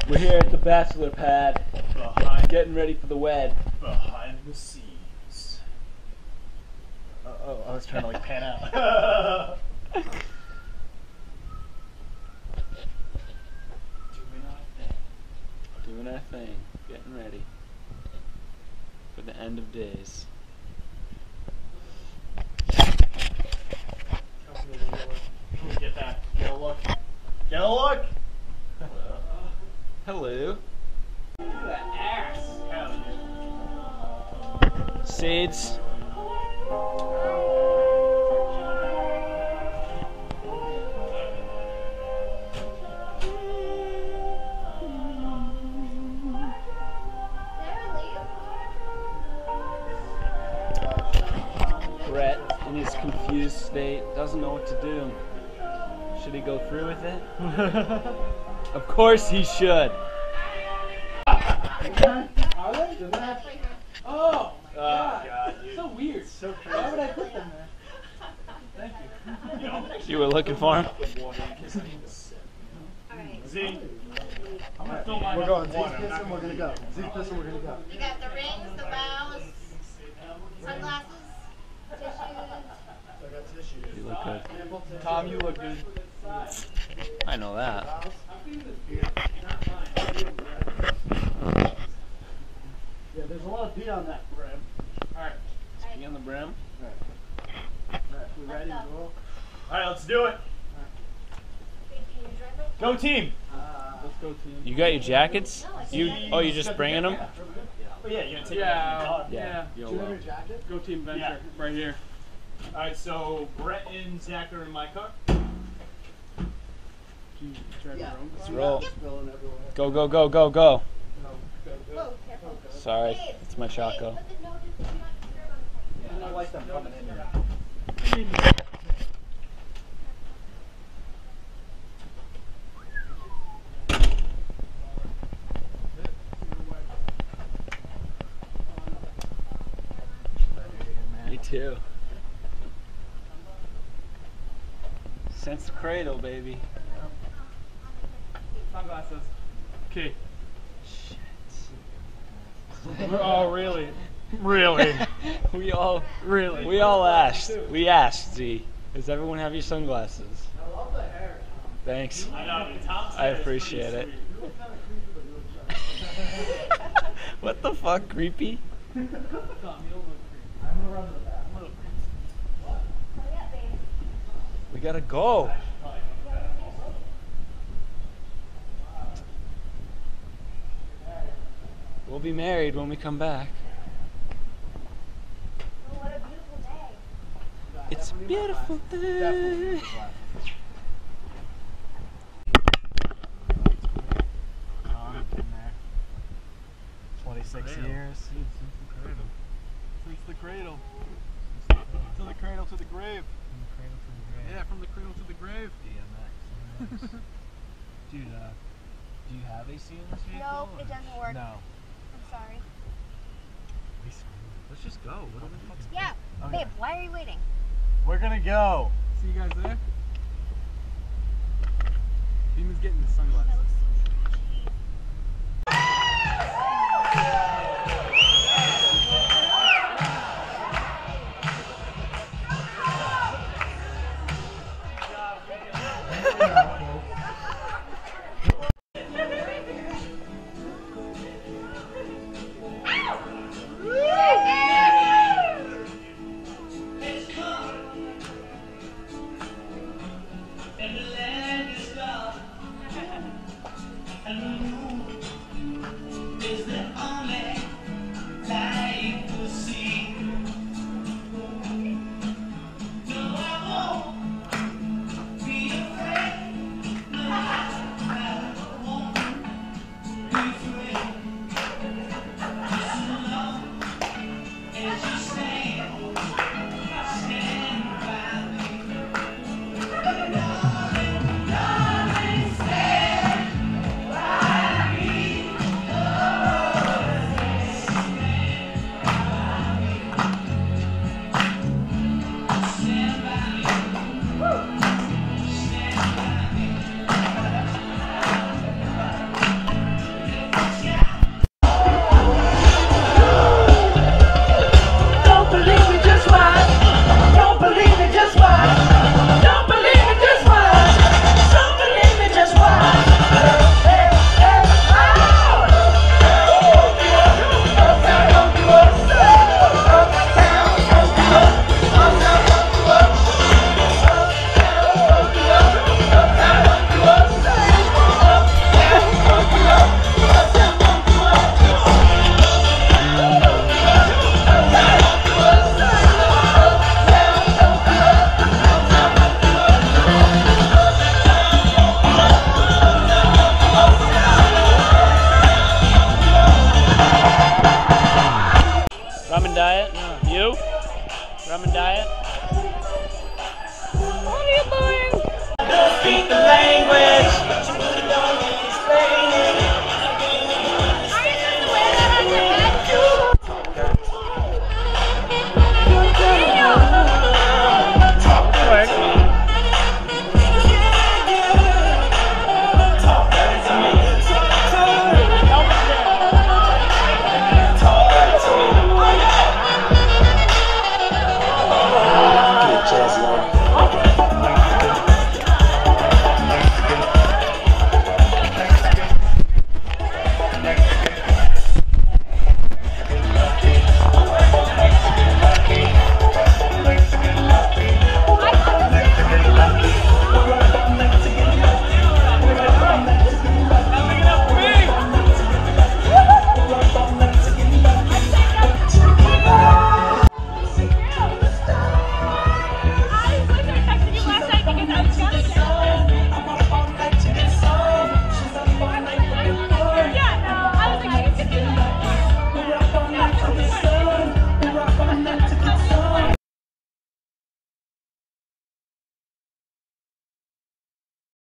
We're here at the bachelor pad, getting ready for the wed. Behind the scenes. Oh, I was trying to like pan out. Doing our thing, getting ready for the end of days. Get that. Get a look. Get a look. Hello. Look at that ass. Hell yeah. Seeds. Brett, in his confused state, doesn't know what to do. Should he go through with it? Of course he should. Oh, God, dude. so weird. So crazy. Why would I put them there? Thank you. You were looking for him? Z. I'm gonna fill mine We're up going. with Z's water. pissing, we're gonna go. Z's pissing, we're gonna go. You got the rings, the vows, sunglasses, tissues. I got tissues. You look good. Tom, you look good. I know that. Yeah, there's a lot of pee on that brim. Alright. Be on the brim. Alright, we ready to roll? Alright, let's do it. Go team. Let's go team. You got your jackets? You just bringing them? Oh yeah, you're gonna take Yeah. it. Yeah. Do you have your jacket? Go team venture. Yeah. Right here. Alright, so Brett and Zach are in my car. You drive your own Let's car? roll. Spilling everywhere. Go, go, go, go, go. Whoa, careful. Sorry, it's my Chaco. Put the notice, do not disturb on the I don't like them coming in here. Me too. Since the cradle, baby. Sunglasses. Okay. Shit. Oh, really? Really? we all asked. We asked, Z. Does everyone have your sunglasses? I love the hair. Thanks. I know. Tom's I appreciate it. What the fuck, creepy? Tom, you don't look creepy. I'm gonna run to the back. Hurry up, babe. We gotta go. We'll be married when we come back. Oh, what a beautiful day. It's a beautiful Definitely. day. Tom, been there 26 years. Since the cradle. To the cradle to the grave. Yeah, from the cradle to the grave. DMX. Dude, do you have AC in this vehicle? Nope, it doesn't work. No. I'm sorry. Let's just go. What the fuck's Yeah, Okay. babe, why are you waiting? We're gonna go. See you guys there? Demon's getting the sunglasses. That looks so cheap. And the land